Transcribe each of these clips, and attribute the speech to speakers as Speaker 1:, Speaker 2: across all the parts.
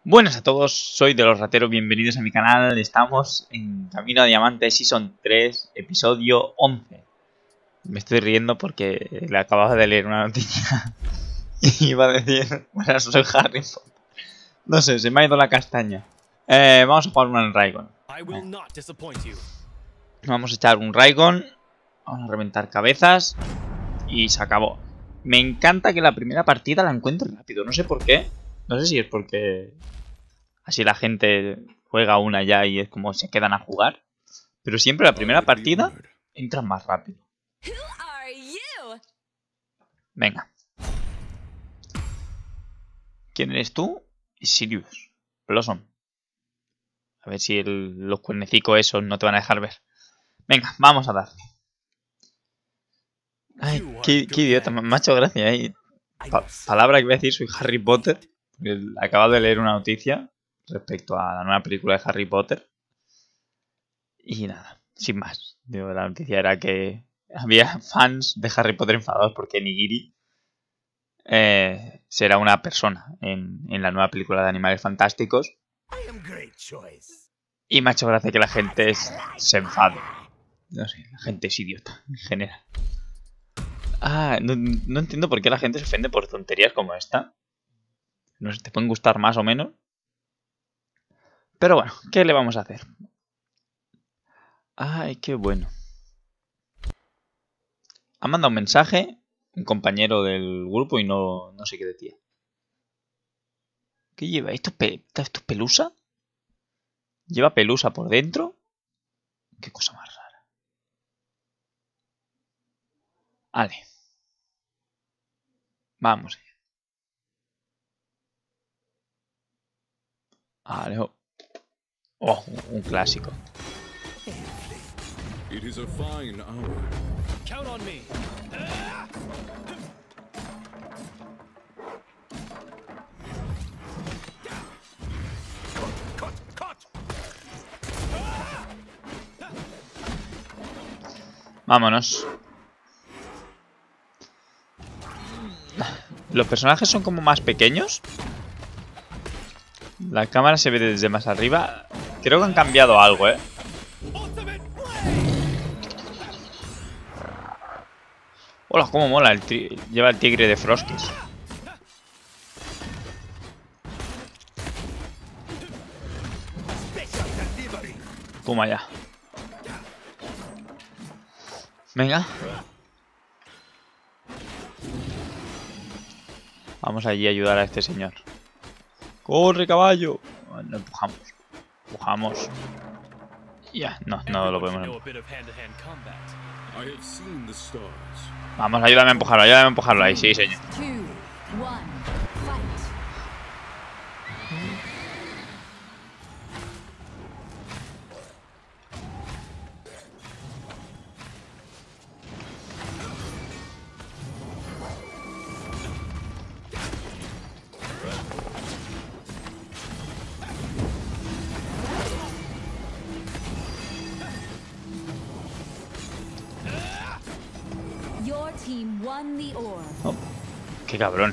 Speaker 1: Buenas a todos, soy de los rateros, bienvenidos a mi canal. Estamos en Camino a Diamante Season 3, episodio 11. Me estoy riendo porque le acababa de leer una noticia y iba a decir, bueno, soy Harry Potter. No sé, se me ha ido la castaña. Vamos a jugar un Raygon. Vamos a echar un Raygon, vamos a reventar cabezas y se acabó. Me encanta que la primera partida la encuentre rápido, no sé por qué. No sé si es porque así la gente juega una ya y es como se quedan a jugar. Pero siempre la primera partida entran más rápido. Venga. ¿Quién eres tú? Sirius Blossom. A ver si los cuernecicos esos no te van a dejar ver. Venga, vamos a darle. Ay, qué idiota, me ha hecho gracia. Palabra que voy a decir, soy Harry Potter. Acabo de leer una noticia respecto a la nueva película de Harry Potter. Y nada, sin más. Digo, la noticia era que había fans de Harry Potter enfadados porque Nigiri será una persona en la nueva película de Animales Fantásticos. Y me ha hecho gracia que la gente se enfade. No sé, la gente es idiota en general. No entiendo por qué la gente se ofende por tonterías como esta. No sé, te pueden gustar más o menos. Pero bueno, ¿qué le vamos a hacer? Ay, qué bueno. Ha mandado un mensaje un compañero del grupo y no sé qué decía. ¿Qué lleva? ¿Esto es pelusa? ¿Lleva pelusa por dentro? Qué cosa más rara. Vale. Vamos allá. Vale. Oh, un clásico.
Speaker 2: It is a fine hour.
Speaker 3: Count on me.
Speaker 1: Vámonos. Los personajes son como más pequeños. La cámara se ve desde más arriba. Creo que han cambiado algo, ¿eh? Hola, cómo mola. Lleva el tigre de Frosties. Toma ya. Venga. Vamos allí a ayudar a este señor. ¡Corre, caballo! Lo empujamos. Empujamos. Ya, no lo podemos. Vamos, ayúdame a empujarlo ahí, sí, señor. Oh, qué cabrón.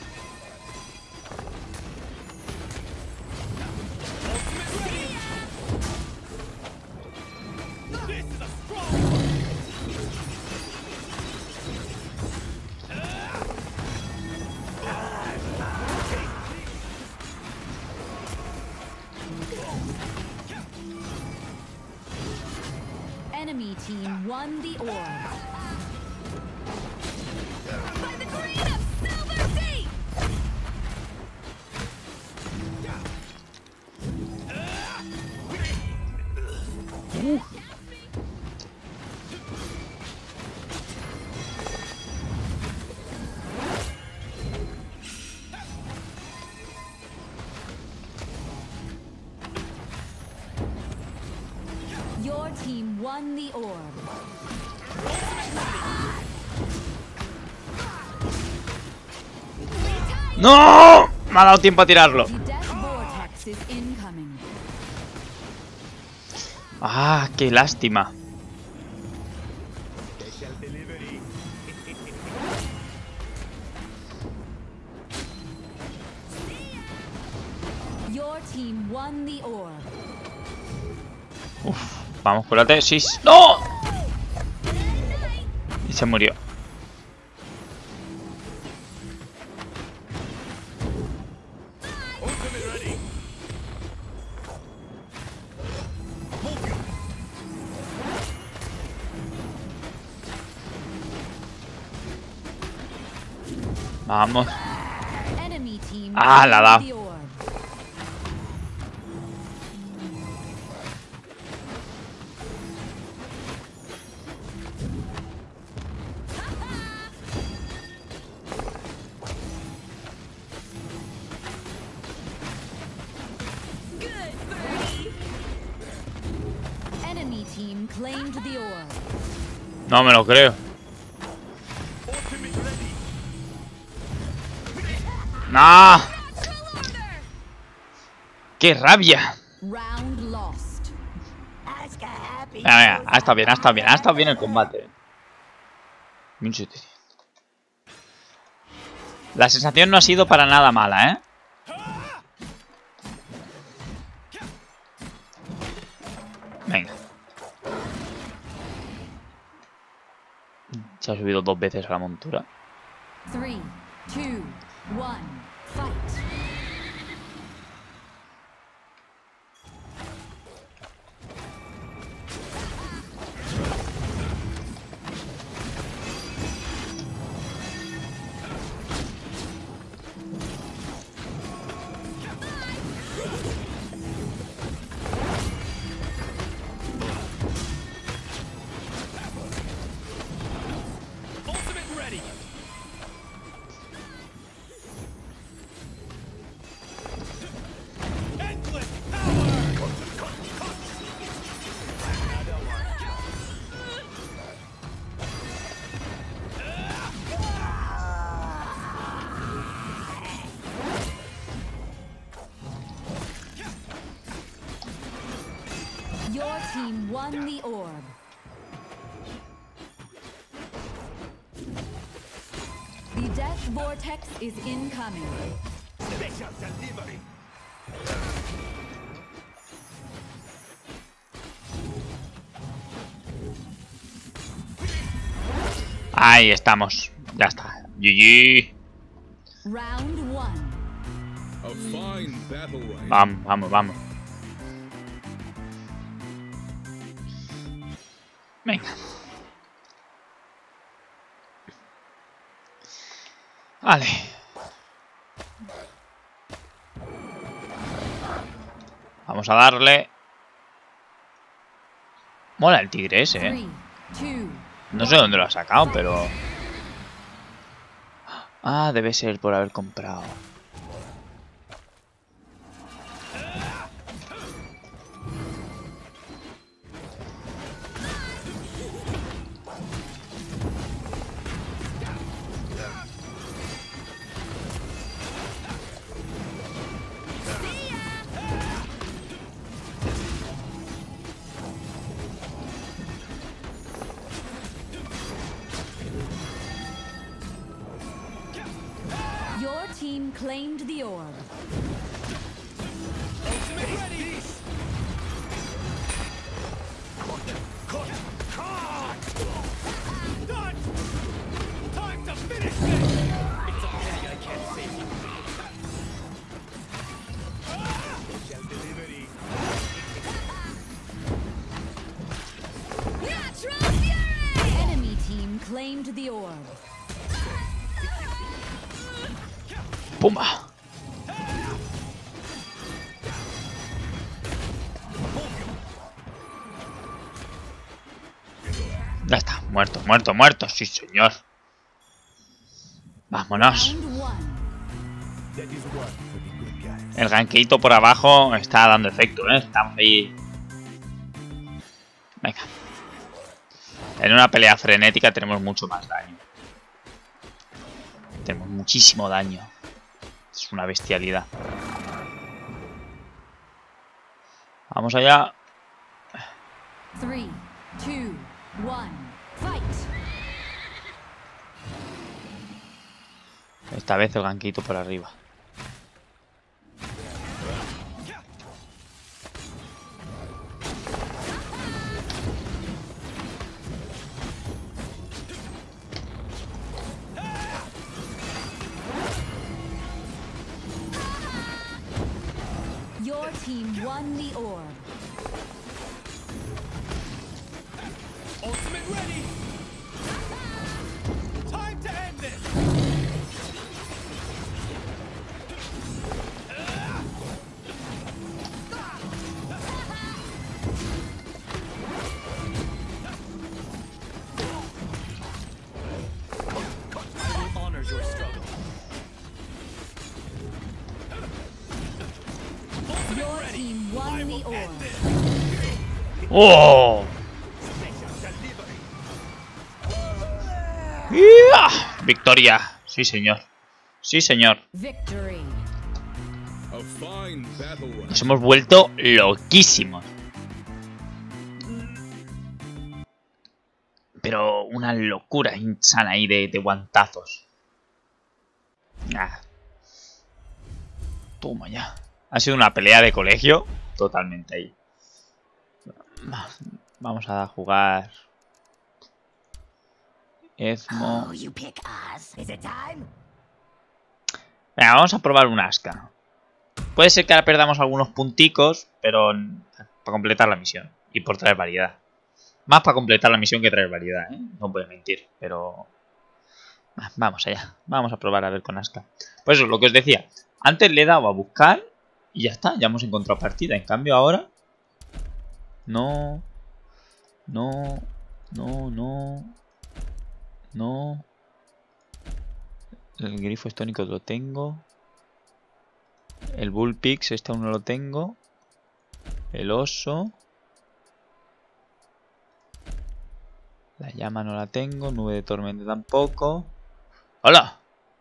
Speaker 4: Enemy team won the orb. Your team won the orb.
Speaker 1: ¡No! Me ha dado tiempo a tirarlo. Ah, qué lástima.
Speaker 4: Your team won the orb.
Speaker 1: Uf, vamos, cúrate. Sí. ¡No! Y se murió. Vamos.
Speaker 4: Enemy team
Speaker 1: Ah, la da.
Speaker 4: won the orb. Enemy team claimed the orb.
Speaker 1: No me lo creo. ¡No! ¡Qué rabia!
Speaker 4: Round lost.
Speaker 1: Venga, venga, ha estado bien, ha estado bien, ha estado bien el combate. 1700. La sensación no ha sido para nada mala, ¿eh? Venga. Se ha subido 2 veces a la montura.
Speaker 4: 3, 2, 1, fight. Your team won the orb. The death vortex is incoming.
Speaker 1: Ahí estamos. Ya está. GG.
Speaker 4: Round 1.
Speaker 2: A fine battle rhyme.
Speaker 1: Vamos, vamos, vamos. Venga. Vale. Vamos a darle. Mola el tigre ese,
Speaker 4: 3,
Speaker 1: ¿eh?
Speaker 4: 2,
Speaker 1: No sé dónde lo ha sacado, pero... Ah, debe ser por haber comprado.
Speaker 4: your team claimed the orb. Enemy team claimed the orb.
Speaker 1: ¡Pumba! Ya está, muerto, muerto, muerto, sí señor. Vámonos.
Speaker 4: Round one.
Speaker 1: El ganqueito por abajo está dando efecto, ¿eh? Estamos ahí. Venga. En una pelea frenética tenemos mucho más daño. Tenemos muchísimo daño. Es una bestialidad. Vamos allá.
Speaker 4: 3, 2, 1, fight.
Speaker 1: Esta vez el ganquito por arriba.
Speaker 4: team won the orb.
Speaker 3: Ultimate ready! Time to end this! I will honor your struggle.
Speaker 4: Your team won the orb.
Speaker 1: ¡Oh! ¡Ya! ¡Victoria! Sí, señor. Sí, señor.
Speaker 4: Victory.
Speaker 2: A fine battle rhyme.
Speaker 1: Nos hemos vuelto loquísimos. Pero una locura insana ahí de guantazos. Ah. Toma ya. Ha sido una pelea de colegio. Totalmente ahí. Vamos a jugar. Ezmo.
Speaker 5: Oh, you pick us. Is it time?
Speaker 1: Venga, vamos a probar un Aska. Puede ser que ahora perdamos algunos punticos, pero para completar la misión. Y por traer variedad. Más para completar la misión que traer variedad, ¿eh? No puedo mentir, pero... Vamos allá. Vamos a probar a ver con Aska. Pues eso, lo que os decía. Antes le he dado a buscar y ya está. Ya hemos encontrado partida. En cambio ahora... No. No. No, no. No. El grifo estónico lo tengo. El Bullpix, este aún no lo tengo. El oso. La llama no la tengo. Nube de tormenta tampoco. ¡Hola!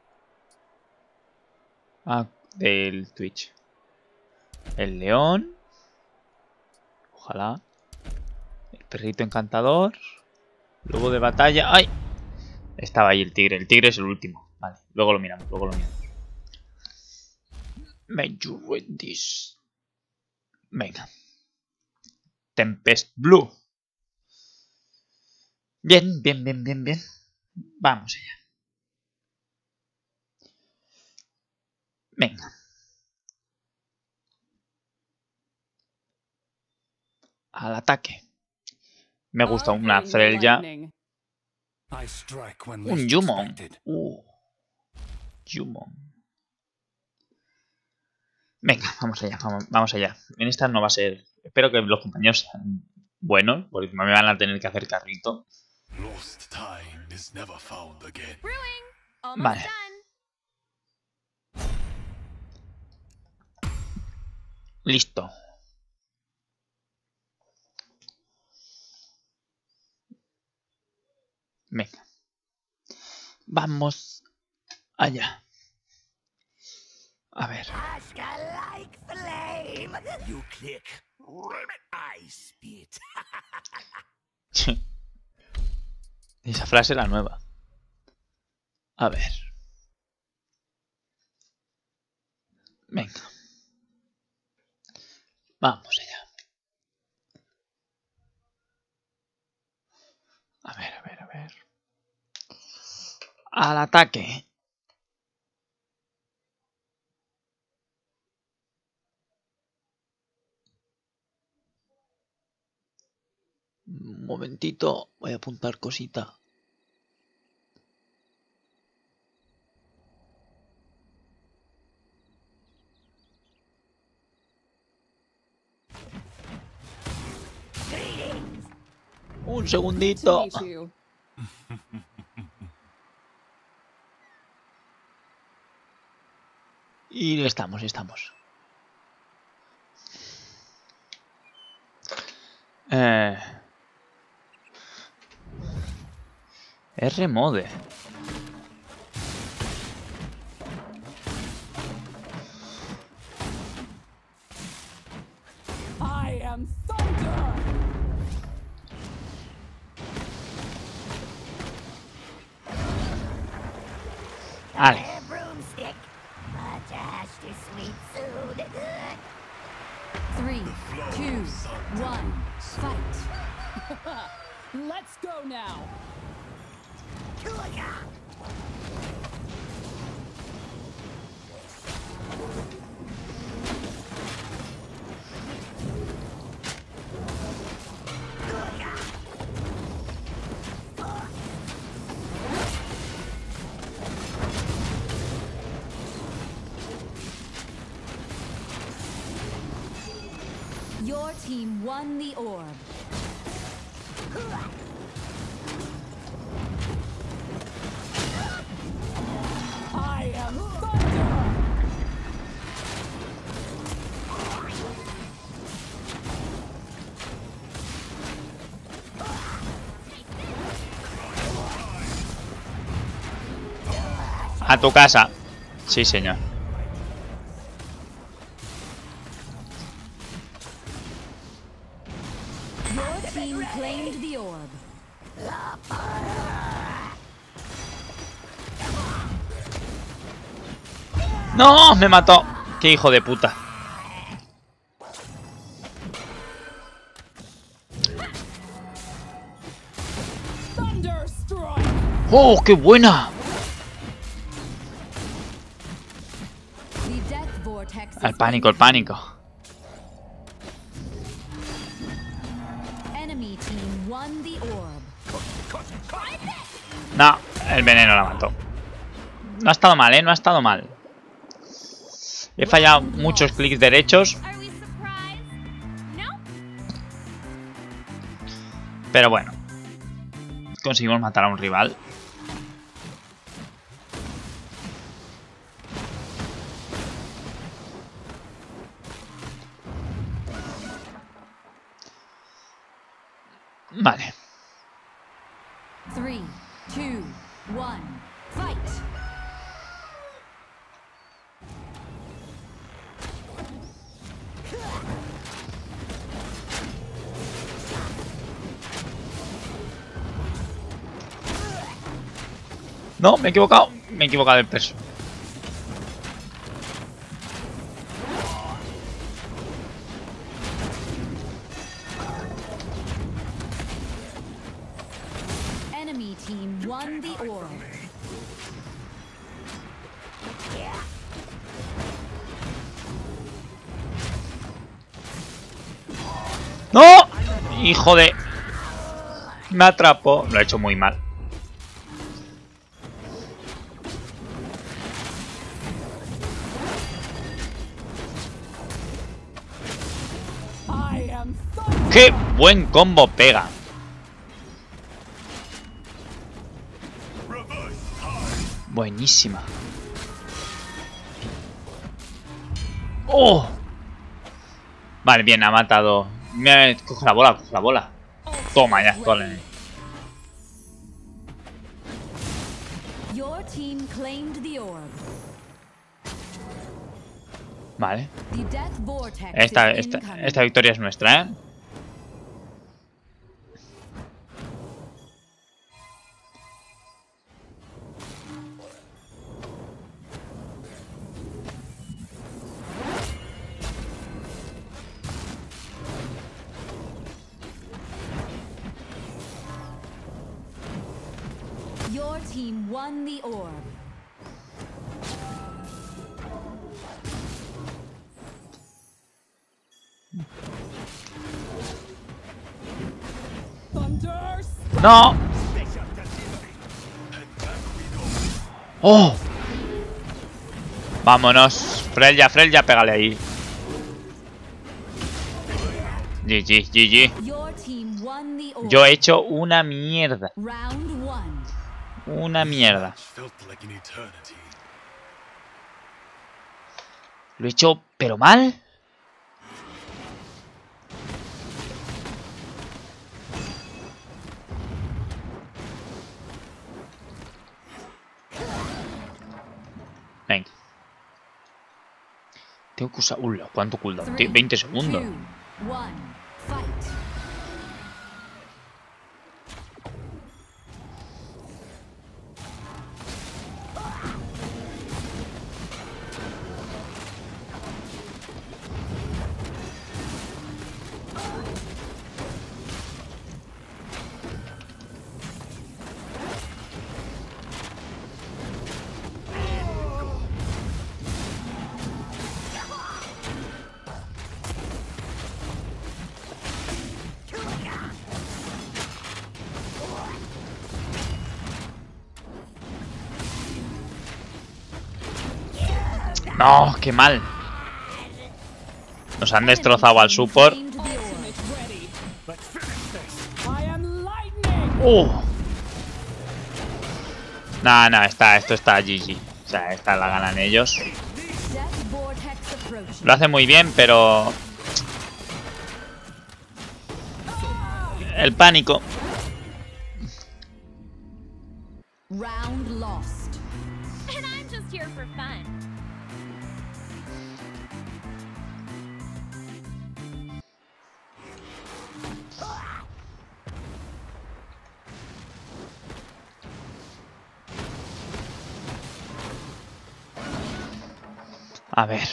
Speaker 1: Ah, del Twitch. El león. Ojalá. El perrito encantador. Lobo de batalla. ¡Ay! Estaba ahí el tigre. El tigre es el último. Vale, luego lo miramos, luego lo miramos. Make you read this. Venga. Tempest Blue. Bien, bien, bien, bien, bien. Vamos allá. Venga. Al ataque. Me gusta una Freya.
Speaker 3: I strike when
Speaker 1: Un
Speaker 3: least
Speaker 1: Jumon.
Speaker 3: expected.
Speaker 1: Jumon. Venga, vamos allá, vamos allá. En esta no va a ser... Espero que los compañeros sean buenos, porque me van a tener que hacer carrito.
Speaker 3: Lost time is never found again.
Speaker 4: Brewing. Almost
Speaker 1: Vale.
Speaker 4: done.
Speaker 1: Listo. Venga. Vamos allá. A ver.
Speaker 5: Aska like flame. You click. I spit.
Speaker 1: Esa frase es la nueva. A ver. Venga. Vamos allá. A ver, a ver, a ver. Al ataque. Un momentito. Voy a apuntar cosita. Un segundito. Y estamos, estamos. R-Mode.
Speaker 6: I am thunder!
Speaker 1: Vale.
Speaker 5: A broomstick. A dash to sweet soon.
Speaker 4: 3, 2, 1. Fight.
Speaker 6: Let's go now!
Speaker 4: Your team won the orb.
Speaker 6: I am thunder.
Speaker 1: A tu casa. Sí, señor.
Speaker 4: Your team claimed the orb.
Speaker 1: ¡No! Me mató. ¡Qué hijo de puta!
Speaker 6: Thunderstrike.
Speaker 1: ¡Oh, qué buena!
Speaker 4: The death vortex
Speaker 1: El
Speaker 4: is
Speaker 1: pánico, el pánico.
Speaker 4: enemy team won the orb.
Speaker 1: No, el veneno la mató. No ha estado mal, ¿eh? No ha estado mal. He fallado muchos clics derechos.
Speaker 4: Are we surprised? No.
Speaker 1: Pero bueno. Conseguimos matar a un rival. Vale.
Speaker 4: 3, 2, 1, fight.
Speaker 1: No, me he equivocado. Me he equivocado de peso.
Speaker 4: Enemy team won the orb.
Speaker 1: ¡No! Hijo de... Me atrapó. Lo he hecho muy mal.
Speaker 6: I am thunder.
Speaker 1: ¡Qué buen combo pega! Buenísima. ¡Oh! Vale, bien, ha matado. Coge la bola, coge la bola. Toma ya, cole.
Speaker 4: Your team claimed the orb.
Speaker 1: Vale.
Speaker 4: The death vortex
Speaker 1: Esta
Speaker 4: is incoming.
Speaker 1: victoria es nuestra, ¿eh?
Speaker 4: Your team won the orb.
Speaker 6: Thunderstrike.
Speaker 1: ¡No! ¡Oh! Vámonos. Frelja, pégale ahí. GG, GG.
Speaker 4: Your team won the orb.
Speaker 1: Yo he hecho una mierda.
Speaker 4: Round 1.
Speaker 1: Una mierda.
Speaker 3: Felt like an eternity.
Speaker 1: Lo he hecho, pero mal. Venga. Tengo que usar... ¿cuánto cooldown? 20 segundos.
Speaker 4: 2, 1, fight.
Speaker 1: No, qué mal. Nos han destrozado al support.
Speaker 4: Claimed the
Speaker 1: No, esto está GG. O sea, esta la ganan ellos.
Speaker 4: Death vortex approaching.
Speaker 1: Lo hace muy bien, pero... el pánico.
Speaker 4: Round lost.
Speaker 5: And I'm just here for fun.
Speaker 1: A ver.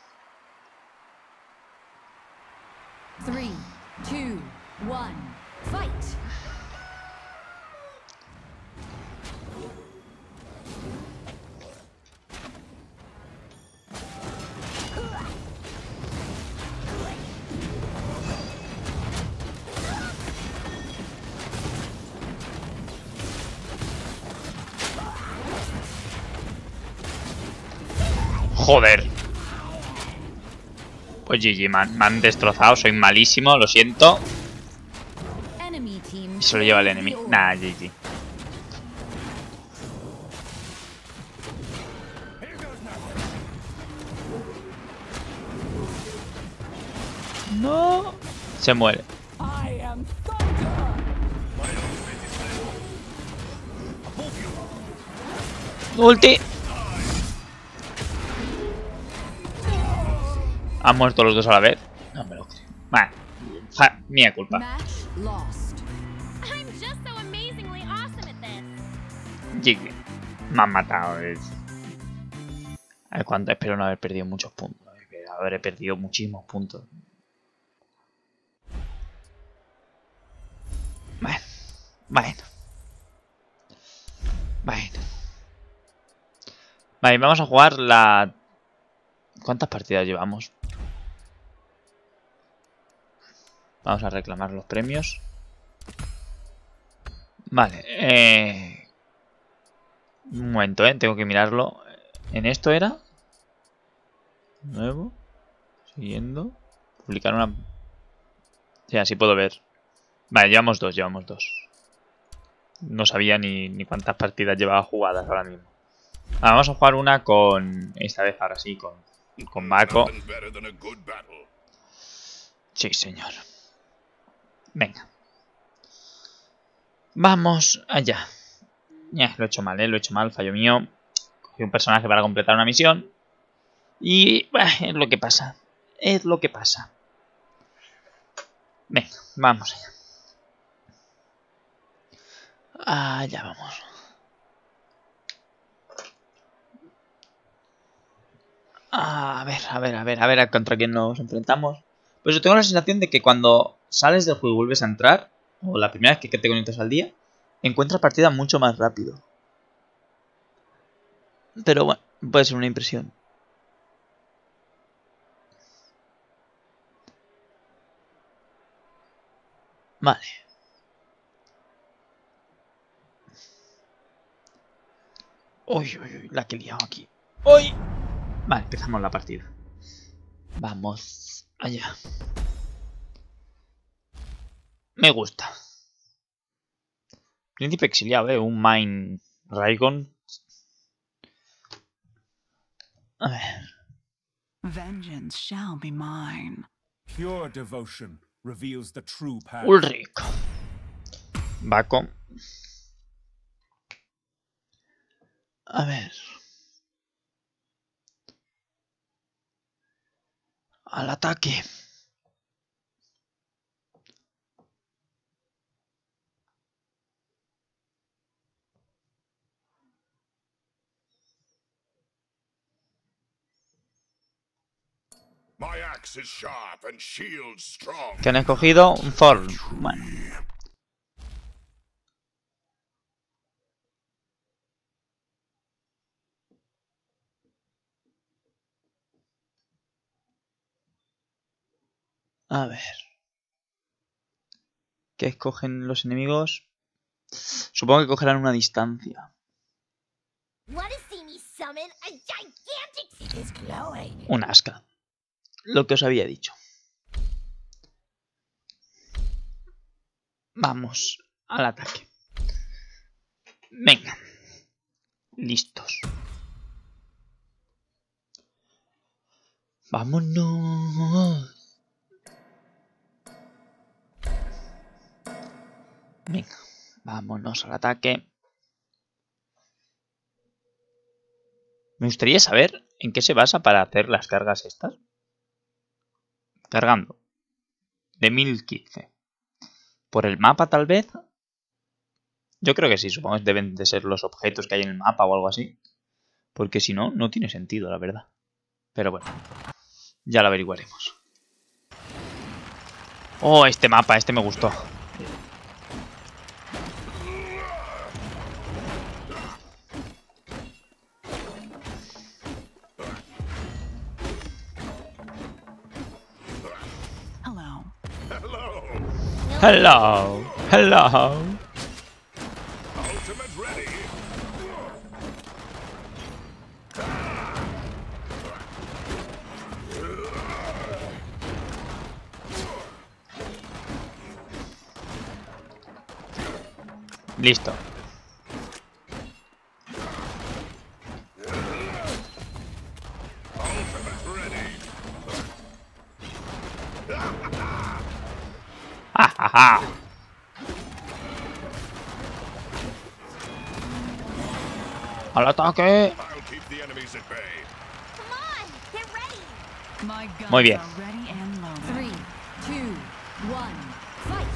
Speaker 4: 3, 2, 1, fight.
Speaker 1: Joder. Pues GG, me han destrozado. Soy malísimo, lo siento.
Speaker 4: Enemy team.
Speaker 1: Se lo lleva el
Speaker 4: claimed
Speaker 1: enemy.
Speaker 4: the orb.
Speaker 1: Nah, GG. No. Se muere.
Speaker 6: I am thunder.
Speaker 1: Ulti. Han muerto los dos a la vez. No me lo creo. Vale. Mía culpa.
Speaker 4: Match lost.
Speaker 5: I'm just so amazingly awesome at this.
Speaker 1: GG. Me han matado. A ver cuánto. Espero no haber perdido muchos puntos. Habré perdido muchísimos puntos. Bueno. Vale, vamos a jugar la... ¿Cuántas partidas llevamos? Vamos a reclamar los premios. Vale, un momento, tengo que mirarlo. ¿En esto era? Nuevo. Siguiendo. Publicar una... Sí, así puedo ver. Vale, llevamos dos. No sabía ni cuántas partidas llevaba jugadas ahora mismo. Vamos a jugar una con... Esta vez ahora sí, con Mako.
Speaker 2: Nothing better than a good battle.
Speaker 1: Sí, señor. Venga. Vamos allá. Lo he hecho mal, fallo mío. Cogí un personaje para completar una misión. Y... es lo que pasa. Venga, vamos allá. Allá vamos. A ver contra quién nos enfrentamos. Pues yo tengo la sensación de que cuando sales del juego y vuelves a entrar, o la primera vez que te conectas al día, encuentras partida mucho más rápido. Pero bueno, puede ser una impresión. Vale. Uy, la que he liado aquí. ¡Uy! Vale, empezamos la partida. Vamos allá. Me gusta. Príncipe exiliado, un Mine Raygon. A ver.
Speaker 7: Vengeance shall be mine.
Speaker 3: Pure devotion reveals the true path.
Speaker 1: Ulrich. Mako. A ver. Al ataque.
Speaker 2: My axe is sharp and shield strong.
Speaker 1: Que han escogido un Thorn. Bueno. A ver. ¿Qué escogen los enemigos? Supongo que cogerán una distancia.
Speaker 5: Want to see me summon a gigantic... It's Chloe.
Speaker 1: Un asca. Lo que os había dicho. Vamos al ataque. Venga. Listos. Vámonos. Venga, vámonos al ataque. Me gustaría saber en qué se basa para hacer las cargas estas. Cargando. De 1015. ¿Por el mapa tal vez? Yo creo que sí, supongo que deben de ser los objetos que hay en el mapa o algo así. Porque si no, no tiene sentido, la verdad. Pero bueno, ya lo averiguaremos. Oh, este mapa, este me gustó.
Speaker 2: Hello.
Speaker 1: Hello, hello.
Speaker 2: Ultimate ready.
Speaker 1: Listo.
Speaker 2: Ultimate ready.
Speaker 1: ¡Ja, ja, ja! ¡Al ataque!
Speaker 2: I'll keep the enemies at bay.
Speaker 5: Come on, get ready.
Speaker 7: My guns
Speaker 1: Muy bien.
Speaker 7: are ready and loaded.
Speaker 4: 3, 2, 1, fight!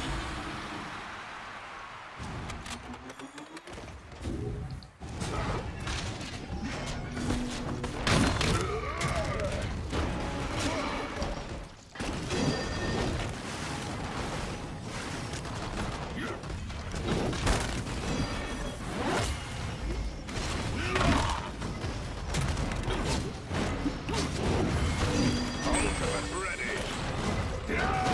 Speaker 2: Ultimate ready.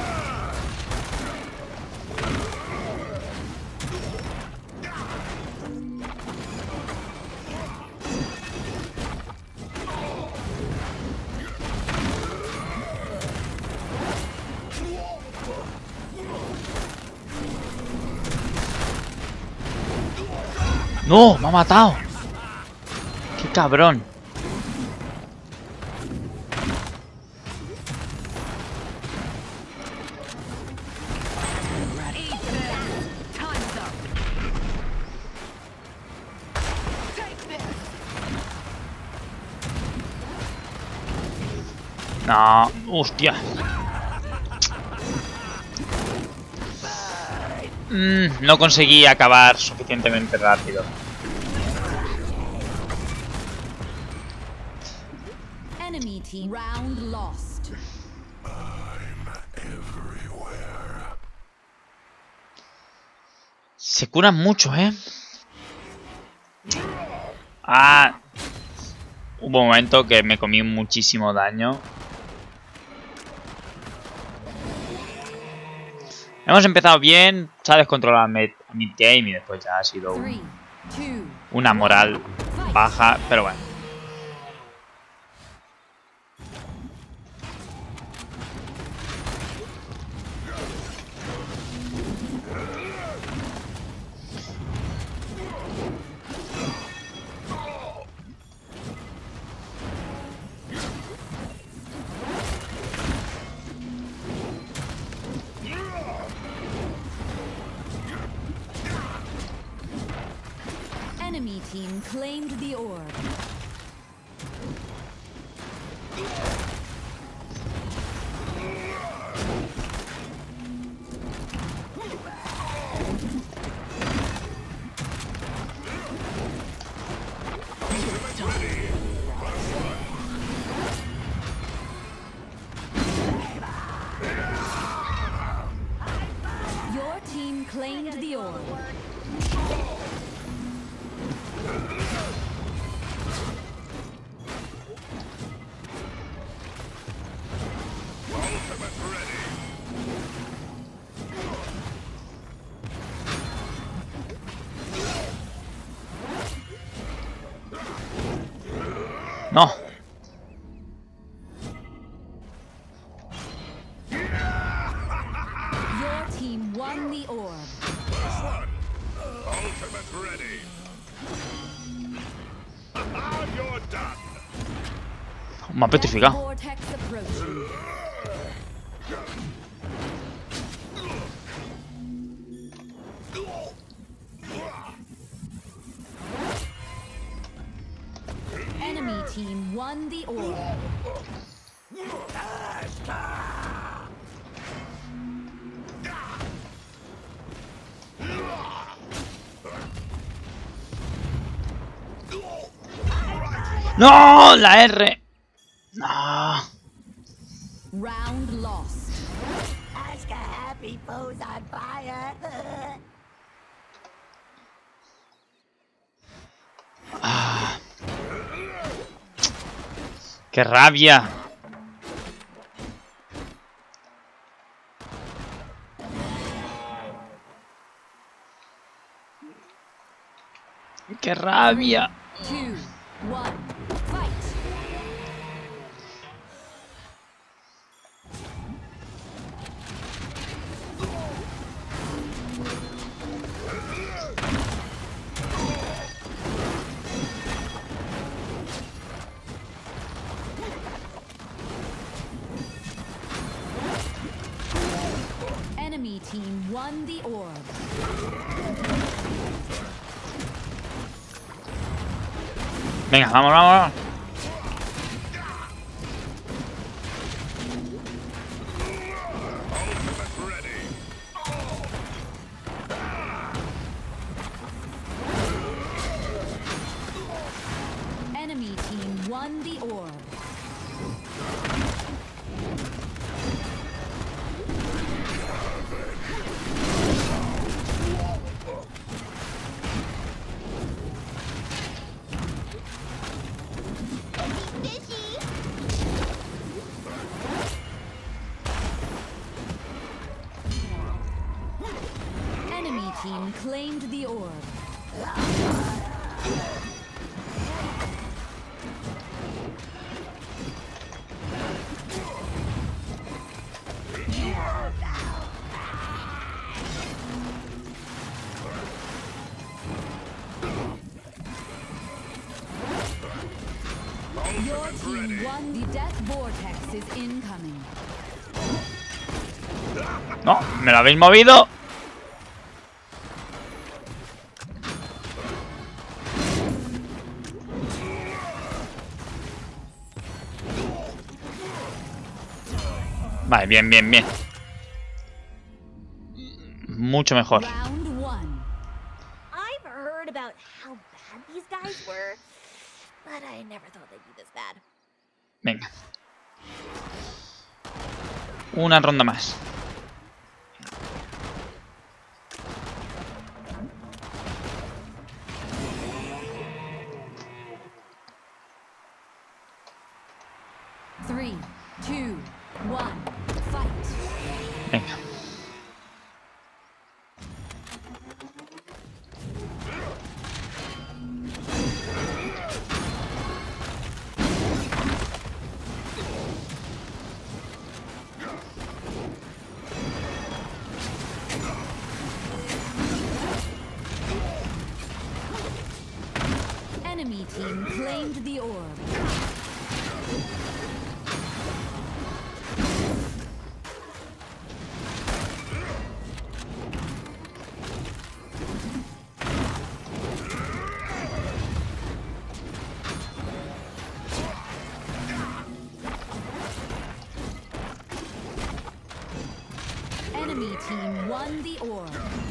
Speaker 1: ¡No! ¡Me ha matado! ¡Qué cabrón!
Speaker 7: Eat this. Time's up. Take this.
Speaker 1: No, hostia. No conseguí acabar suficientemente rápido.
Speaker 4: Enemy team round lost.
Speaker 1: Se curan mucho, ¿eh? Ah. Hubo un momento que me comí muchísimo daño. Hemos empezado bien, se ha descontrolado a mid-game y después ya ha sido
Speaker 4: 3, 2,
Speaker 1: una moral baja, pero bueno.
Speaker 4: enemy team claimed the orb. Your team claimed the orb.
Speaker 1: No.
Speaker 4: Your team won the orb.
Speaker 2: Ultimate ready. You're done.
Speaker 1: Me ha
Speaker 4: Death
Speaker 1: petrificado.
Speaker 4: vortex approaching. Enemy team won the orb.
Speaker 1: ¡No! La R. No.
Speaker 4: Round lost.
Speaker 5: Ask a happy pose on fire.
Speaker 1: ¡Qué rabia! ¡Qué rabia!
Speaker 4: 2, 1, fight. Enemy team won the orb.
Speaker 1: Venga, vamos, vamos.
Speaker 2: Ready.
Speaker 4: Enemy team won the orb.
Speaker 5: Fishy.
Speaker 4: Enemy team claimed the orb. Your team won. The death vortex is incoming.
Speaker 1: No, me lo habéis movido. Vale, bien, bien, bien. Mucho mejor.
Speaker 4: Round 1.
Speaker 5: I've heard about how bad these guys were, but I never thought they'd be this bad.
Speaker 1: Venga. Una ronda más.
Speaker 4: Three, two, one, fight.
Speaker 1: Venga.
Speaker 4: Enemy team claimed the orb. Enemy team won the orb.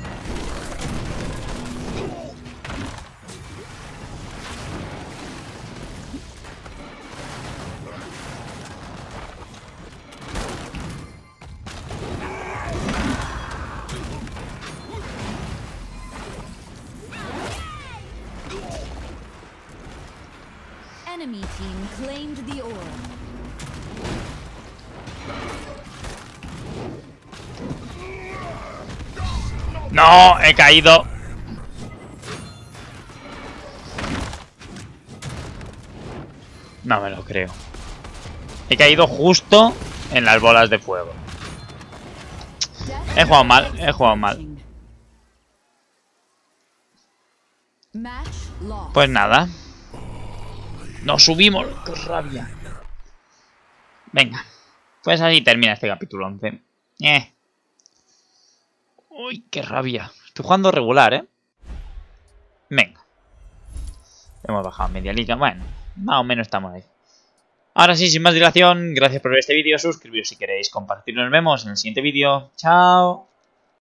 Speaker 4: Enemy team claimed the orb.
Speaker 1: No, he caído. No me lo creo. He caído justo en las bolas de fuego. He jugado mal, he jugado mal.
Speaker 4: Match lost.
Speaker 1: Pues nada. Nos subimos. ¡Qué rabia! Venga. Pues así termina este capítulo 11. Uy, qué rabia. Estoy jugando regular, ¿eh? Venga. Hemos bajado media liga. Bueno, más o menos estamos ahí. Ahora sí, sin más dilación, gracias por ver este vídeo. Suscribiros si queréis, compartir. Nos vemos en el siguiente vídeo. ¡Chao!